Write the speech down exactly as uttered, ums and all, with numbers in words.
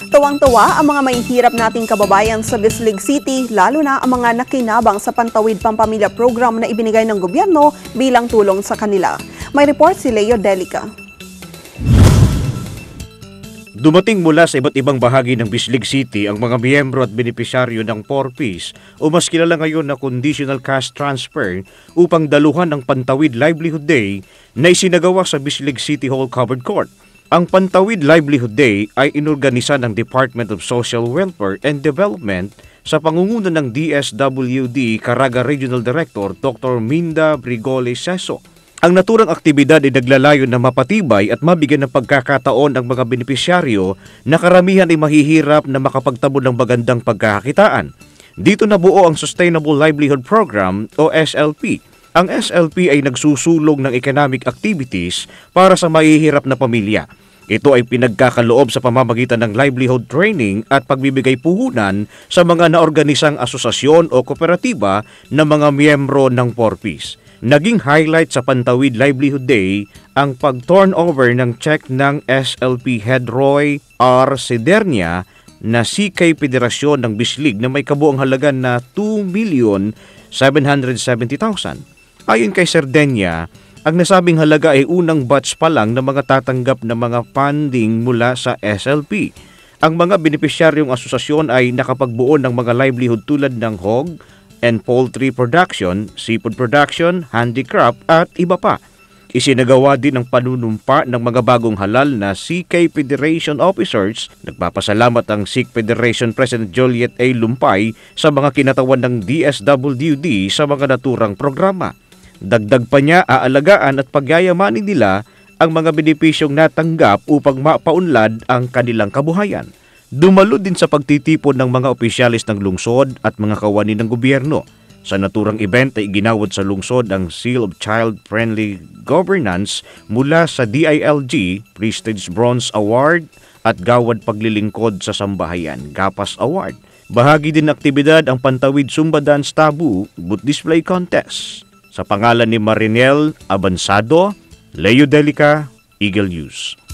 Tuwang-tuwa ang mga mahihirap nating kababayan sa Bislig City, lalo na ang mga nakinabang sa Pantawid Pampamilya program na ibinigay ng gobyerno bilang tulong sa kanila. May report si Leo Delica. Dumating mula sa iba't ibang bahagi ng Bislig City ang mga miyembro at benepisyaryo ng four Ps o mas kilala ngayon na Conditional Cash Transfer upang daluhan ang Pantawid Livelihood Day na isinagawa sa Bislig City Hall Covered Court. Ang Pantawid Livelihood Day ay inorganisa ng Department of Social Welfare and Development sa pangunguna ng D S W D Caraga Regional Director Doctor Minda Brigole Seso. Ang naturang aktibidad ay naglalayon na mapatibay at mabigyan ng pagkakataon ang mga benepisyaryo na karamihan ay mahihirap na makapagtamo ng magandang pagkakakitaan. Dito nabuo ang Sustainable Livelihood Program o S L P. Ang S L P ay nagsusulong ng economic activities para sa mahihirap na pamilya. Ito ay pinagkakaloob sa pamamagitan ng livelihood training at pagbibigay puhunan sa mga naorganisang asosasyon o kooperatiba ng mga miyembro ng four Ps. Naging highlight sa Pantawid Livelihood Day ang pag-turnover ng check ng S L P Head Roy R. Sedernia na C K Federasyon ng Bislig na may kabuang halaga na two million seven hundred seventy thousand. Ayon kay Serdenya, ang nasabing halaga ay unang batch pa lang ng mga tatanggap na mga funding mula sa S L P. Ang mga benepisyaryong asosasyon ay nakapagbuo ng mga livelihood tulad ng hog and poultry production, seafood production, handicraft at iba pa. Isinagawa din ang panunumpa ng mga bagong halal na C K Federation officers. Nagpapasalamat ang S I C Federation President Joliet A. Lumpay sa mga kinatawan ng D S W D sa mga naturang programa. Dagdag pa niya, aalagaan at pagyayamanin nila ang mga benepisyong natanggap upang mapaunlad ang kanilang kabuhayan. Dumalo din sa pagtitipon ng mga opisyalis ng lungsod at mga kawani ng gobyerno. Sa naturang event ay ginawad sa lungsod ang Seal of Child-Friendly Governance mula sa D I L G, Prestige Bronze Award at Gawad Paglilingkod sa Sambahayan, Gapas Award. Bahagi din ng aktibidad ang Pantawid Zumba Dance Tabu Boot Display Contest. Sa pangalan ni Marinel Abansado, Leo Delica, Eagle News.